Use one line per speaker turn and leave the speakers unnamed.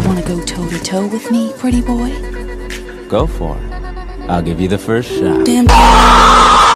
Wanna go toe-to-toe with me, pretty boy?
Go for it. I'll give you the first shot.
Damn.